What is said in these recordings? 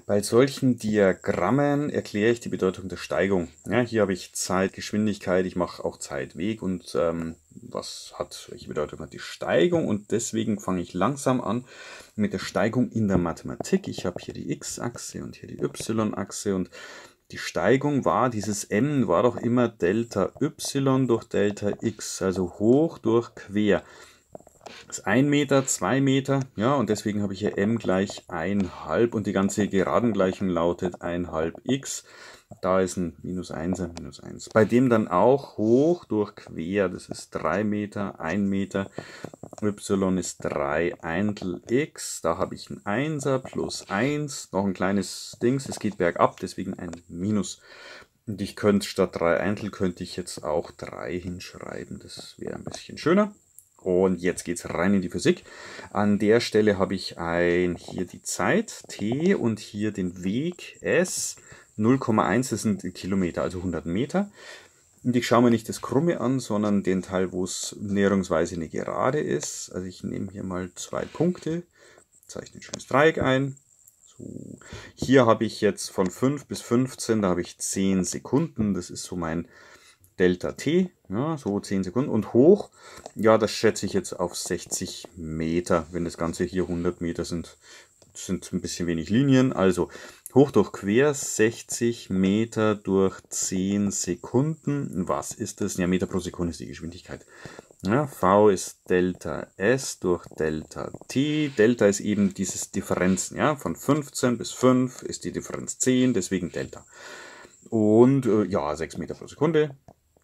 Bei solchen Diagrammen erkläre ich die Bedeutung der Steigung. Ja, hier habe ich Zeit, Geschwindigkeit, ich mache auch Zeit, Weg und welche Bedeutung hat die Steigung? Und deswegen fange ich langsam an mit der Steigung in der Mathematik. Ich habe hier die X-Achse und hier die Y-Achse und die Steigung war, dieses m war doch immer Delta y durch Delta x, also hoch durch quer. Das ist 1 Meter, 2 Meter, ja, und deswegen habe ich hier m gleich 1,5 und die ganze Geradengleichung lautet 1,5 x. Da ist ein minus 1, ein minus 1. Bei dem dann auch hoch durch quer, das ist 3 Meter, 1 Meter, y ist 3 Eintel x. Da habe ich ein 1er plus 1, noch ein kleines Dings, es geht bergab, deswegen ein Minus. Und ich könnte statt 3 Eintel, könnte ich jetzt auch 3 hinschreiben, das wäre ein bisschen schöner. Und jetzt geht es rein in die Physik. An der Stelle habe ich hier die Zeit t und hier den Weg s. 0,1 das sind Kilometer, also 100 Meter. Und ich schaue mir nicht das Krumme an, sondern den Teil, wo es näherungsweise eine Gerade ist. Also ich nehme hier mal 2 Punkte, zeichne ein schönes Dreieck ein. So. Hier habe ich jetzt von 5 bis 15, da habe ich 10 Sekunden. Das ist so mein Delta t, ja, so 10 Sekunden. Und hoch, ja, das schätze ich jetzt auf 60 Meter, wenn das Ganze hier 100 Meter sind ein bisschen wenig Linien. Also hoch durch quer 60 Meter durch 10 Sekunden. Was ist das? Ja, Meter pro Sekunde ist die Geschwindigkeit. Ja, v ist Delta S durch Delta T. Delta ist eben dieses Differenzen. Ja, von 15 bis 5 ist die Differenz 10, deswegen Delta. Und ja, 6 Meter pro Sekunde.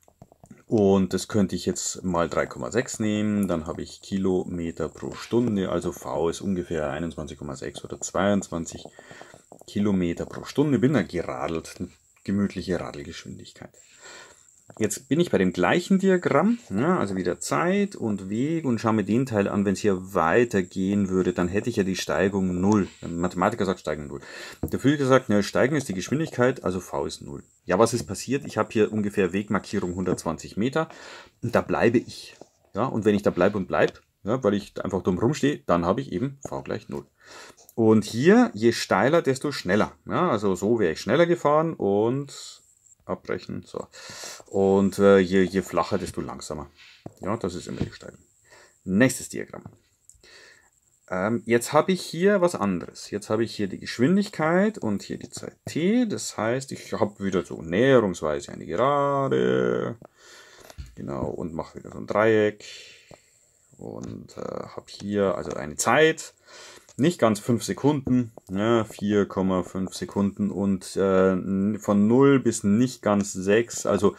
Und das könnte ich jetzt mal 3,6 nehmen, dann habe ich Kilometer pro Stunde, also V ist ungefähr 21,6 oder 22 Kilometer pro Stunde. Bin da geradelt, eine gemütliche Radelgeschwindigkeit. Jetzt bin ich bei dem gleichen Diagramm, ja, also wieder Zeit und Weg und schaue mir den Teil an, wenn es hier weitergehen würde, dann hätte ich ja die Steigung 0. Der Mathematiker sagt Steigung 0. Der Physiker sagt, ne, Steigen ist die Geschwindigkeit, also v ist 0. Ja, was ist passiert? Ich habe hier ungefähr Wegmarkierung 120 Meter und da bleibe ich. Ja, und wenn ich da bleibe und bleibe, ja, weil ich einfach dumm rumstehe, dann habe ich eben v gleich 0. Und hier, je steiler, desto schneller. Ja, also so wäre ich schneller gefahren und abbrechen. So. Und je flacher, desto langsamer. Ja, das ist immer die Steigung. Nächstes Diagramm. Jetzt habe ich hier was anderes. Jetzt habe ich hier die Geschwindigkeit und hier die Zeit t. Das heißt, ich habe wieder so näherungsweise eine Gerade. Genau, und mache wieder so ein Dreieck. Und habe hier also eine Zeit. Nicht ganz 5 Sekunden, ja, 4,5 Sekunden und von 0 bis nicht ganz 6, also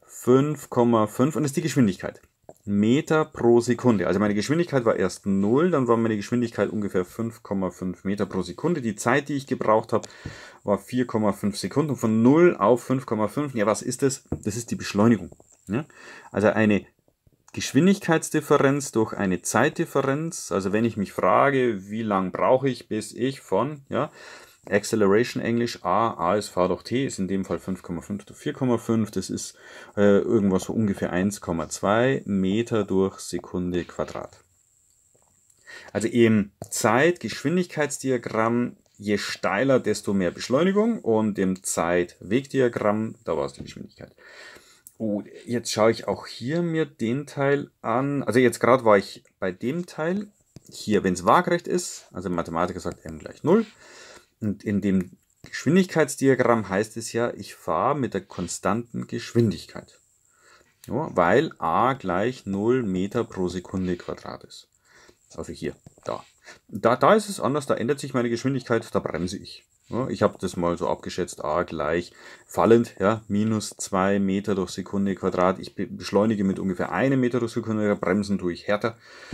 5,5 und das ist die Geschwindigkeit. Meter pro Sekunde. Also meine Geschwindigkeit war erst 0, dann war meine Geschwindigkeit ungefähr 5,5 Meter pro Sekunde. Die Zeit, die ich gebraucht habe, war 4,5 Sekunden. Und von 0 auf 5,5, ja, was ist das? Das ist die Beschleunigung. Ja? Also eine Geschwindigkeitsdifferenz durch eine Zeitdifferenz. Also wenn ich mich frage, wie lang brauche ich, bis ich von, ja, Acceleration Englisch, a ist v durch t, ist in dem Fall 5,5 durch 4,5, das ist irgendwas so ungefähr 1,2 Meter durch Sekunde Quadrat. Also im Zeit-Geschwindigkeitsdiagramm, je steiler, desto mehr Beschleunigung und im Zeit-Wegdiagramm, da war es die Geschwindigkeit. Oh, jetzt schaue ich auch hier mir den Teil an. Also jetzt gerade war ich bei dem Teil. Hier, wenn es waagerecht ist, also Mathematiker sagt m gleich 0. Und in dem Geschwindigkeitsdiagramm heißt es ja, ich fahre mit der konstanten Geschwindigkeit. Ja, weil a gleich 0 Meter pro Sekunde Quadrat ist. Also hier, da. Da ist es anders, da ändert sich meine Geschwindigkeit, da bremse ich. Ja, ich habe das mal so abgeschätzt, a gleich fallend, ja, minus 2 Meter durch Sekunde Quadrat. Ich beschleunige mit ungefähr 1 Meter durch Sekunde, bremsen tue ich härter.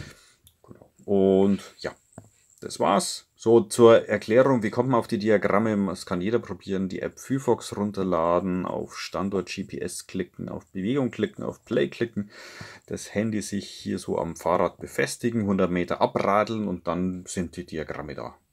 Und ja, das war's. So zur Erklärung, wie kommt man auf die Diagramme? Das kann jeder probieren. Die App Phyphox runterladen, auf Standort GPS klicken, auf Bewegung klicken, auf Play klicken, das Handy sich hier so am Fahrrad befestigen, 100 Meter abradeln und dann sind die Diagramme da.